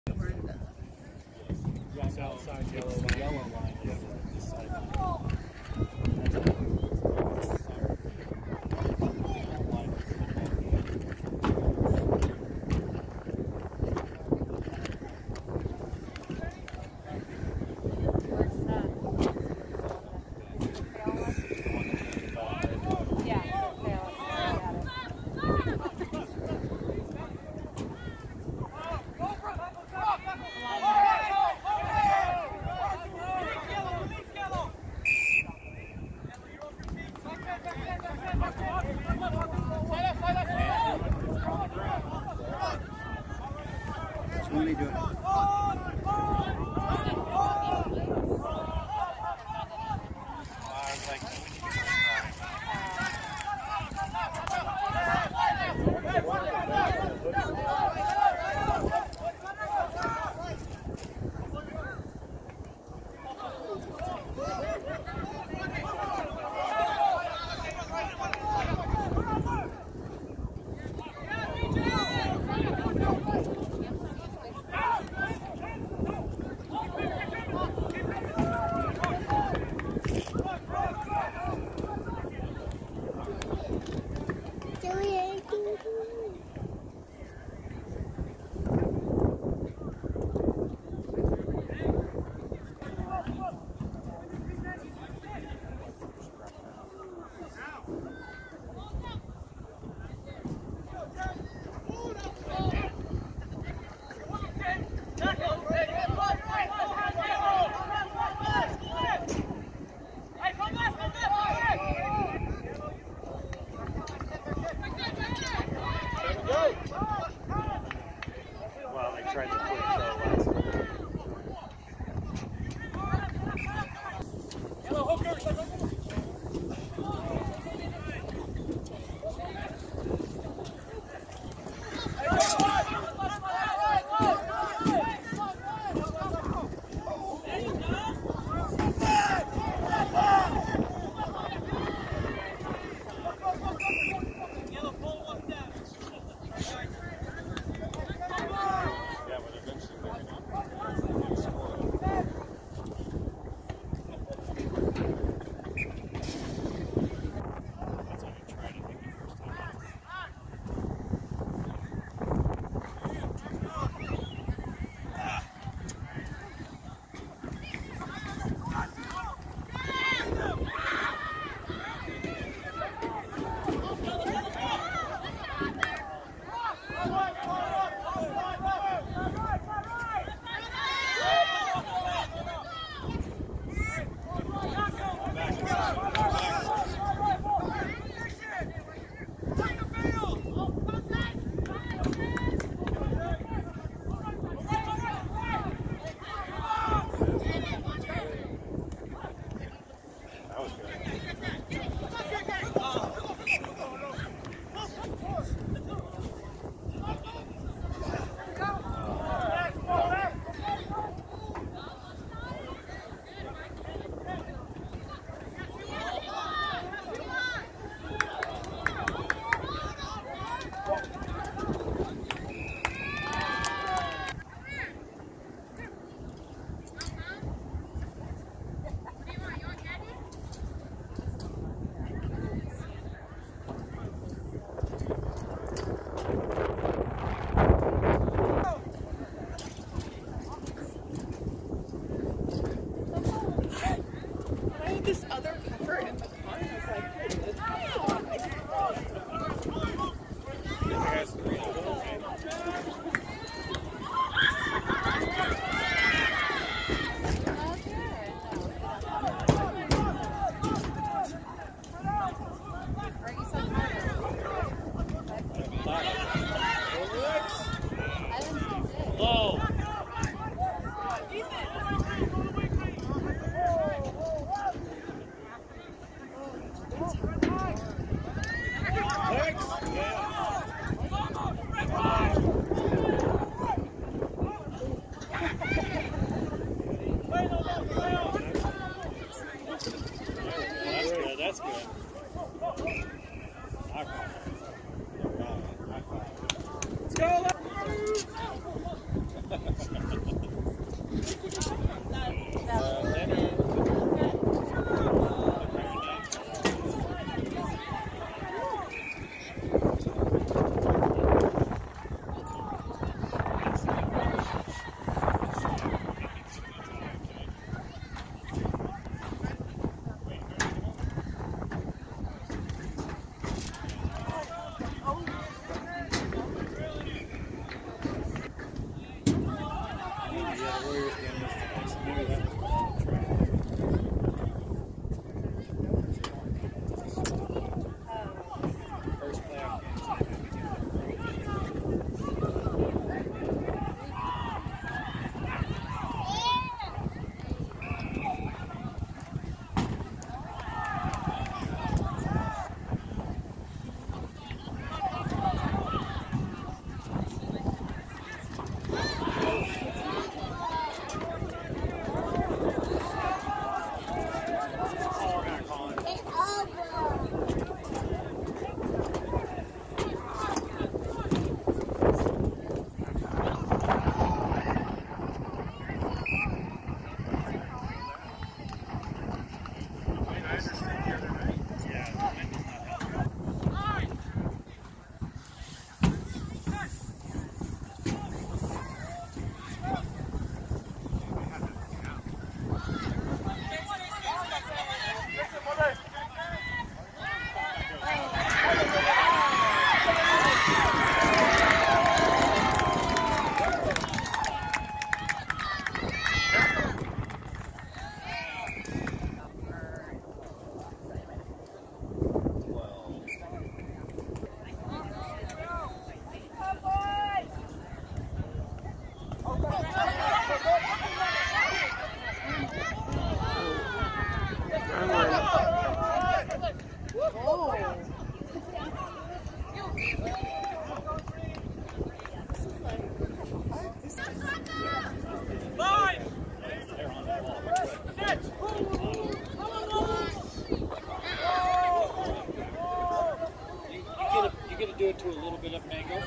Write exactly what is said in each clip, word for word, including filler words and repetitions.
Right outside yellow line. Yellow line. Yeah. This side. What are they doing? Warriors game yesterday, so maybe that was on the track. First playoff game. Do it to a little bit of an angle.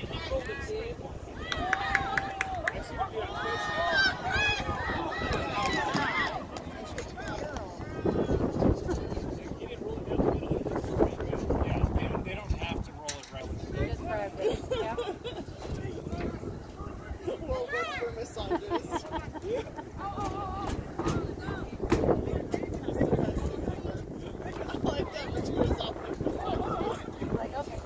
Yeah, they don't have to roll it right. Just grab it. Yeah. We'll look for massages. I like that when she goes off like this. Like, okay.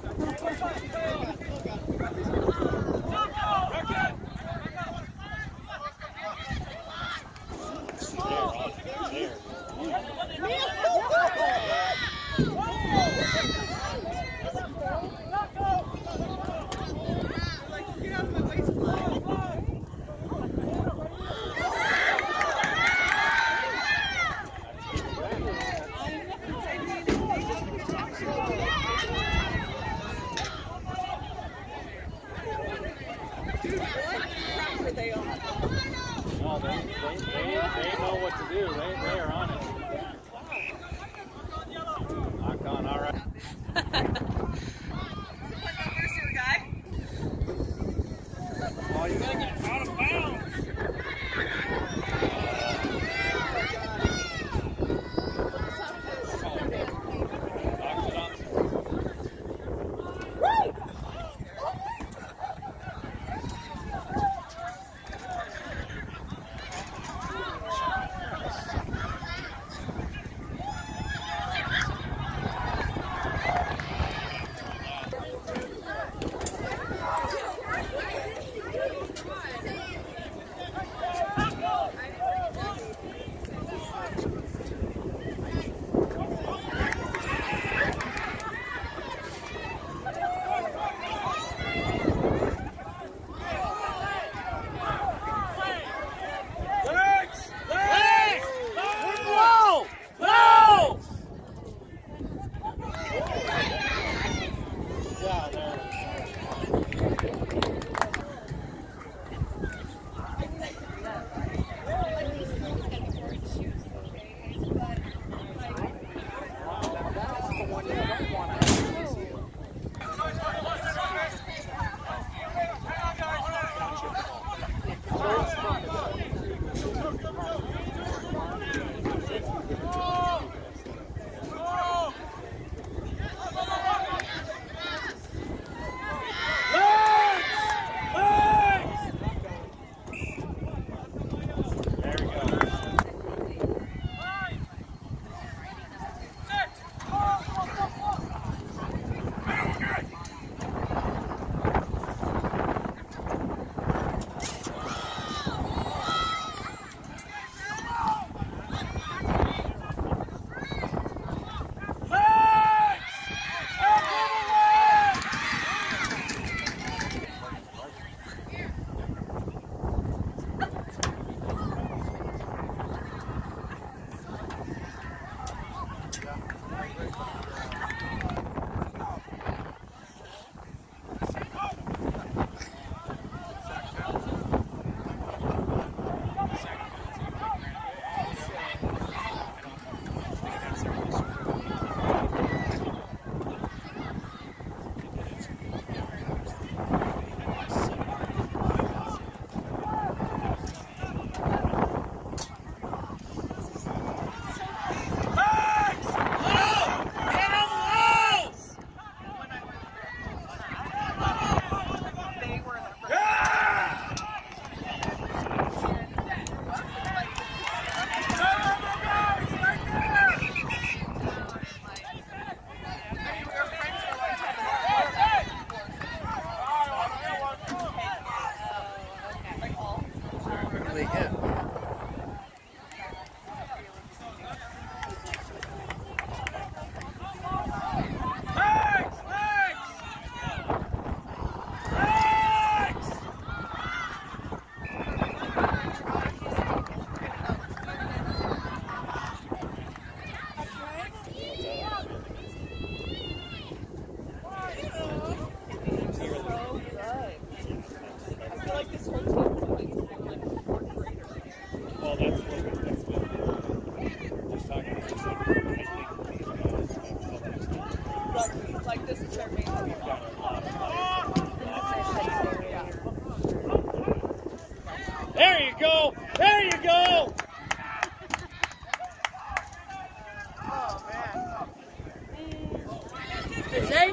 No, they, they, they, they know what to do. They, they are on it. Knock on, all right. Oh, you gotta get out of bounds. Probably hit. There you go! There you go! Oh, man. Is it?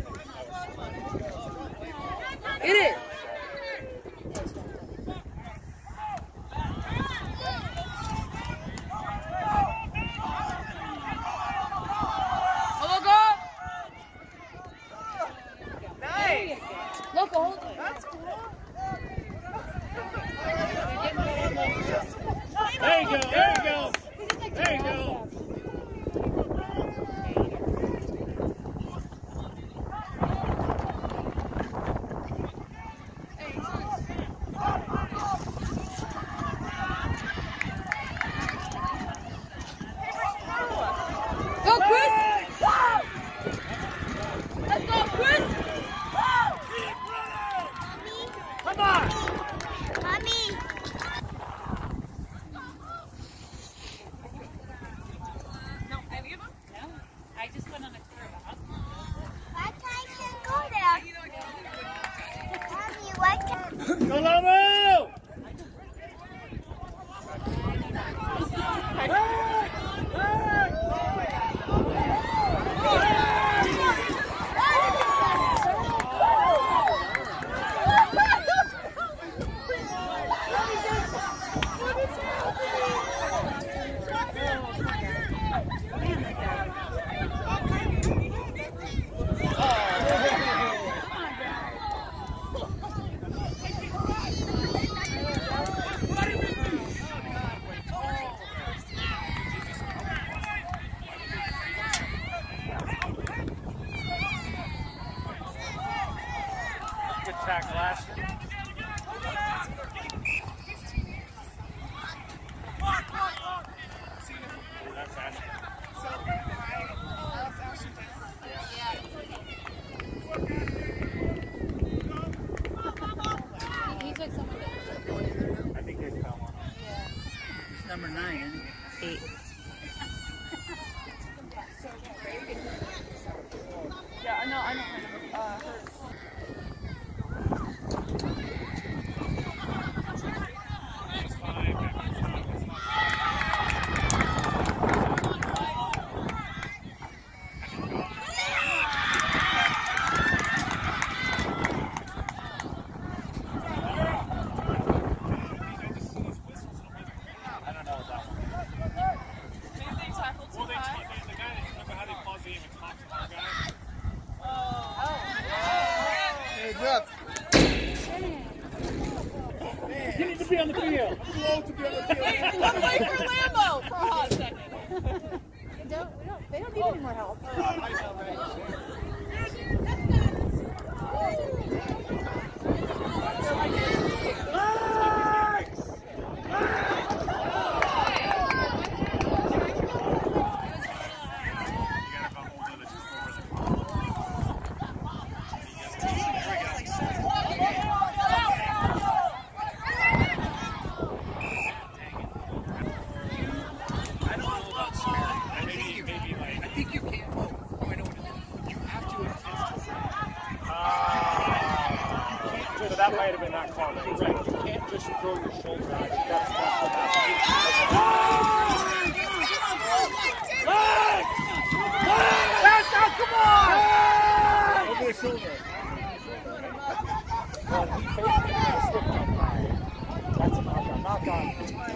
It is. Nice. Look, hold it. That's cool. There you go! There you go! There you go! Go, Chris! Let's go, Chris! Come on! Mommy! No, any of them? No. I just went on a tour of the hospital. Why can't you go there? Mommy, why can't... Go, Lamo! Good tackle last year. That's Ashley. He's like someone that... I think they fell on him. He's number nine, isn't he? Eight. Yeah, I know, I know her number. Uh, her. It's fine. I don't know what that one is. Maybe they tackled too Well, they high. the guy that, remember how they paused the game and talked to our guy? Heads up. You need to be on the field. Slow to be on the field. One way for Lambo for a hot second. They don't, we don't, they don't need any more help. I know, right? So that might have been that call. You're right. You can't just throw your shoulder out. You got to stop the That's out, come on! Over the shoulder. Well, he basically got a slip on that. That's a knockout. Knock on.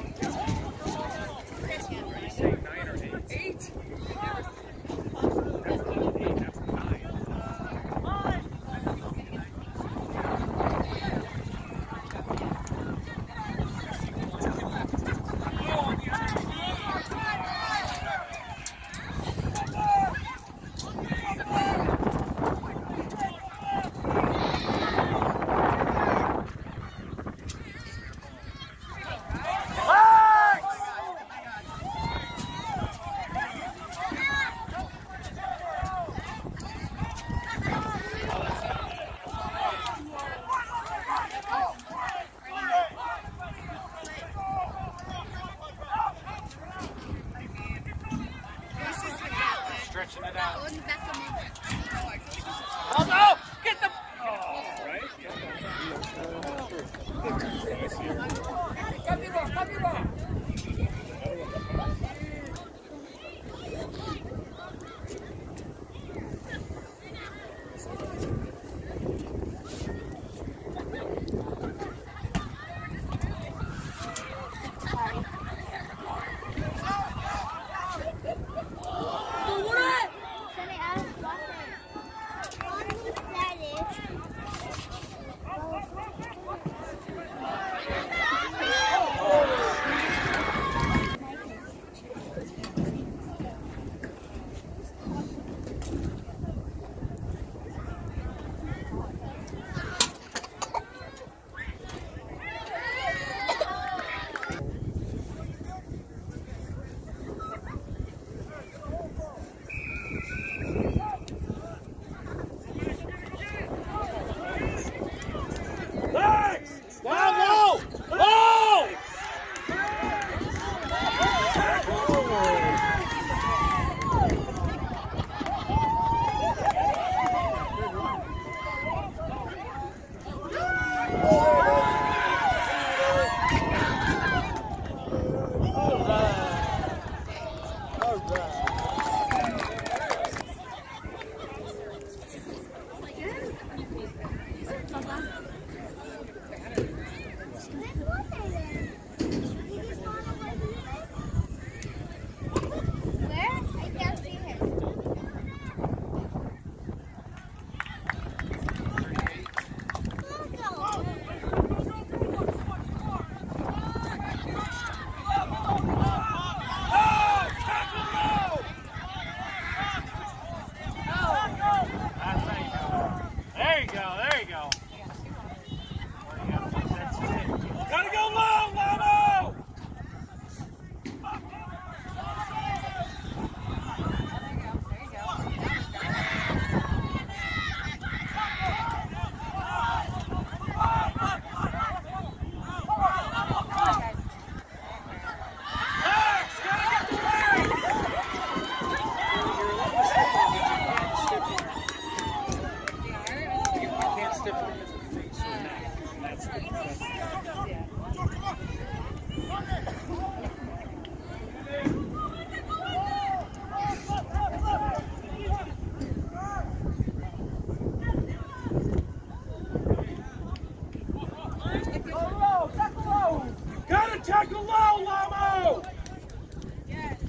You say nine or eight? Eight? That's not an eight, that's a nine. in the back of the Oh no! Get the. Captiva, captiva. Tackle low, Lamo! Yes.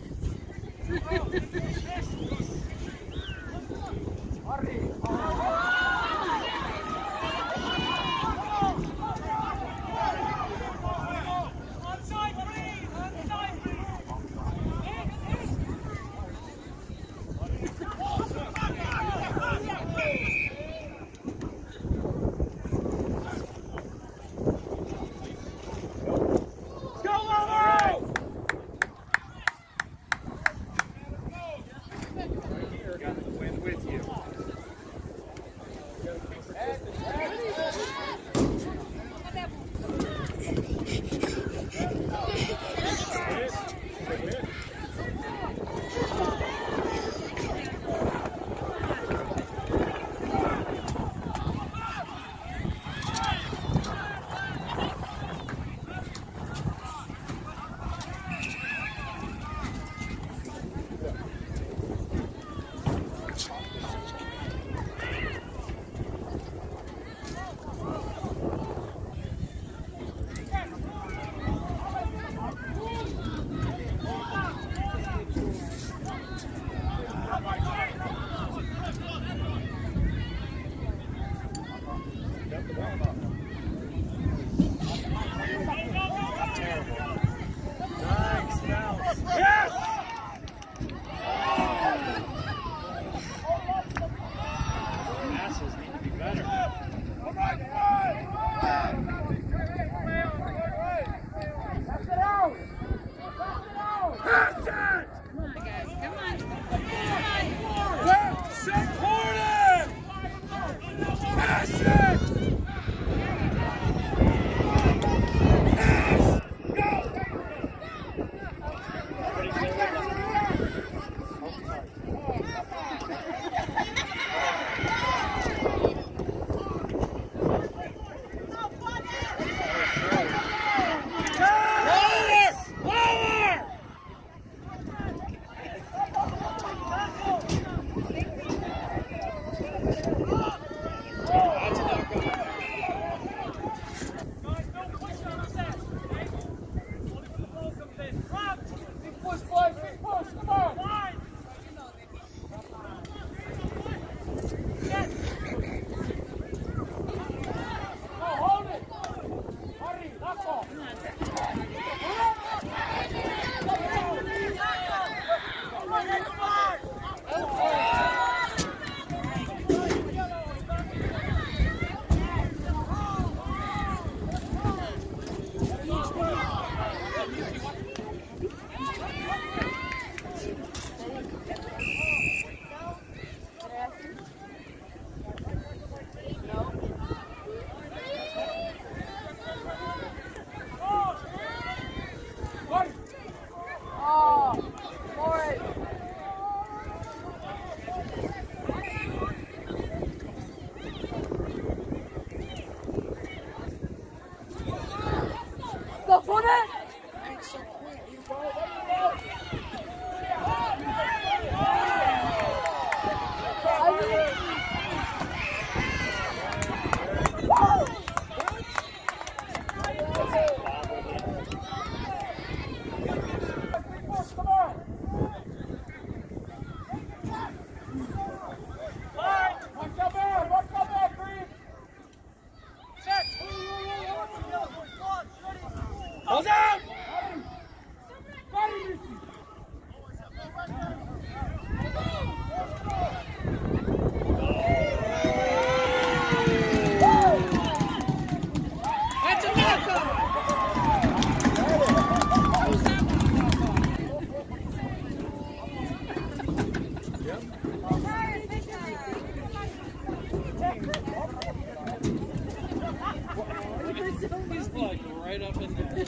He's like right up in there.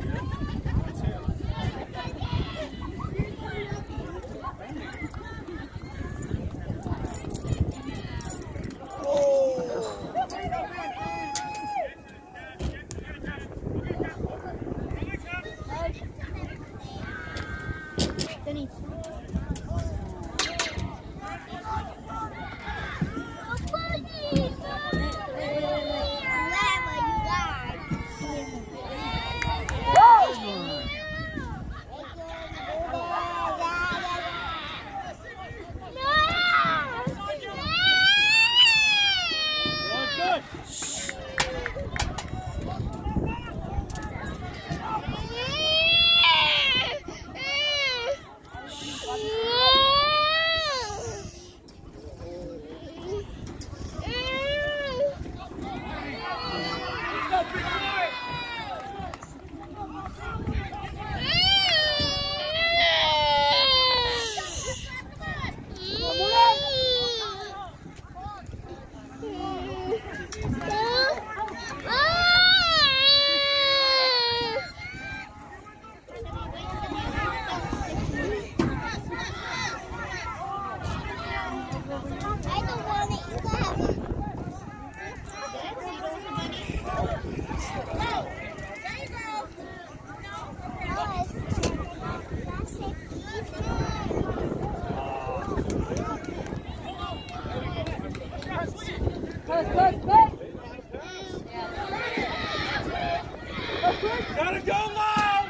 Gotta go low!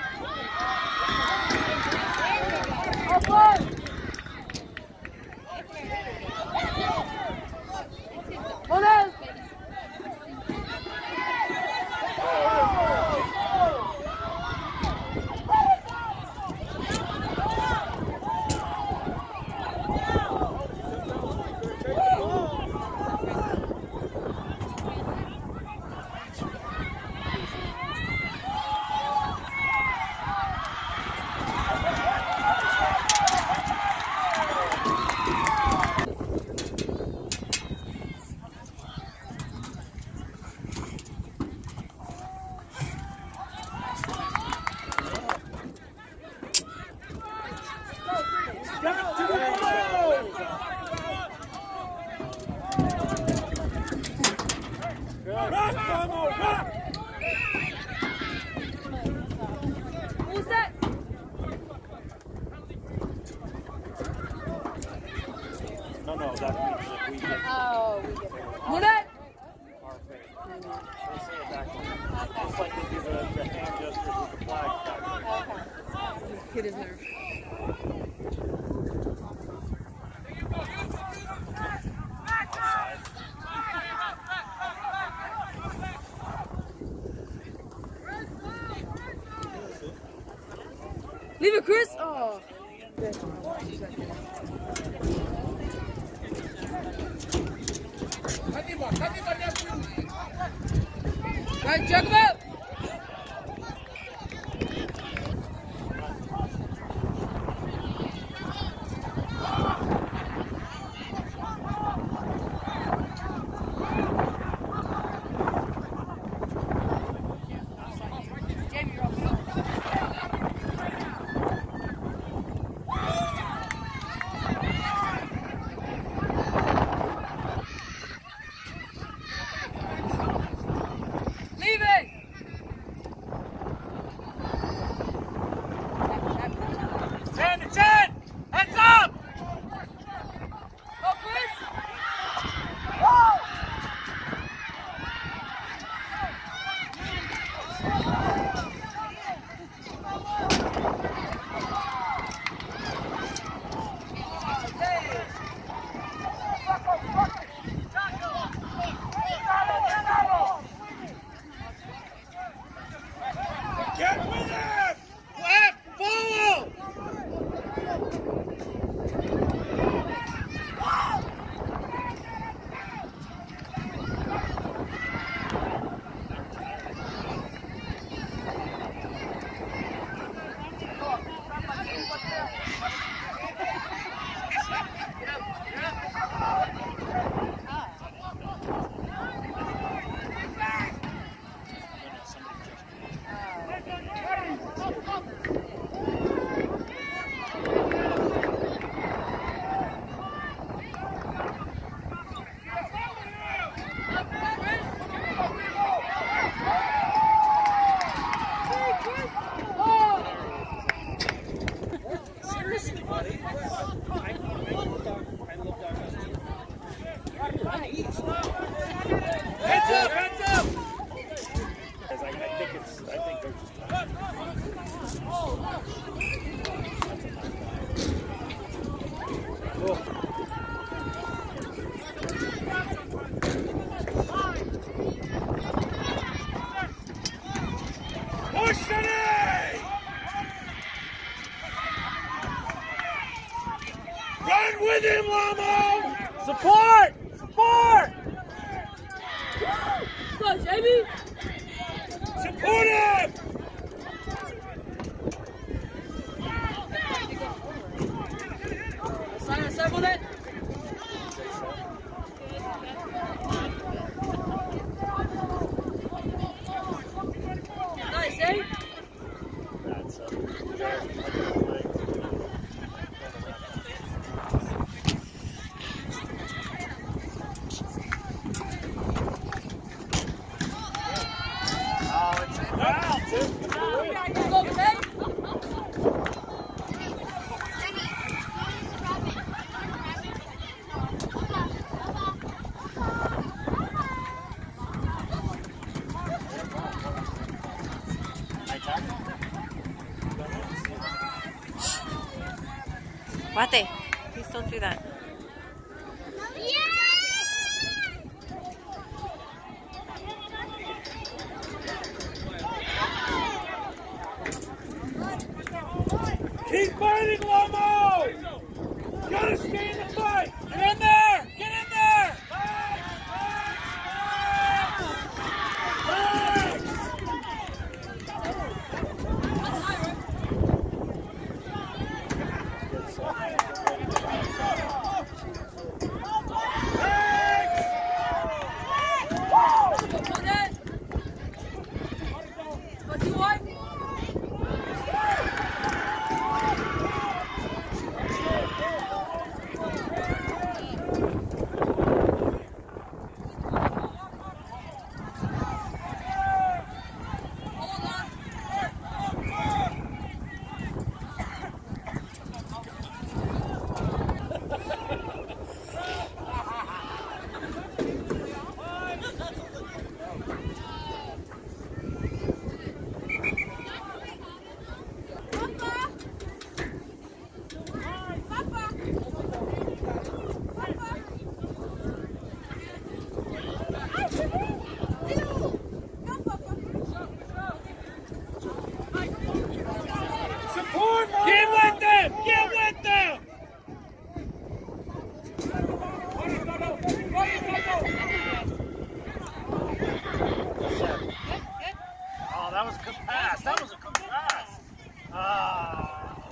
Hold on! No, no, that means that we get Oh, we get our, it. our faith. They say it backwards. Just like they do the, the hand gestures with the flags backwards. Hit his nerve. Leave it, Chris. Oh. Right, check him out. Leave it! with him, Lamo! Support! Support! Go, Jamie! Support him! Sign circle it. Nice, eh? That's uh, oh, it's in bounds. Go, Mateo. Mate, please don't do that. Keep fighting, Lomo! You gotta stay in the fight! Get in there! Get in there! Support! Get with them! Get with them! Oh, that was a good pass. That was a good pass. Ah.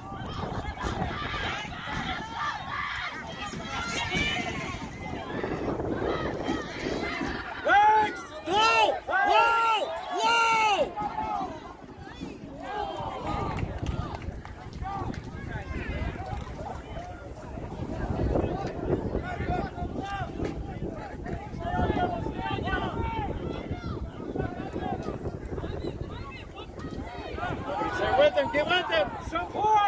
Thanks! Low! Low! Low! Stay with him! Get with him! Support!